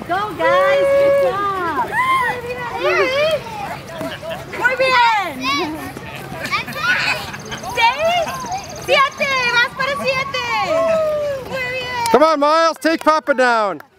Go, guys. Good job. Muy bien. 6, 7. Vas para 7. Muy bien. Come on, Miles. Take Papa down.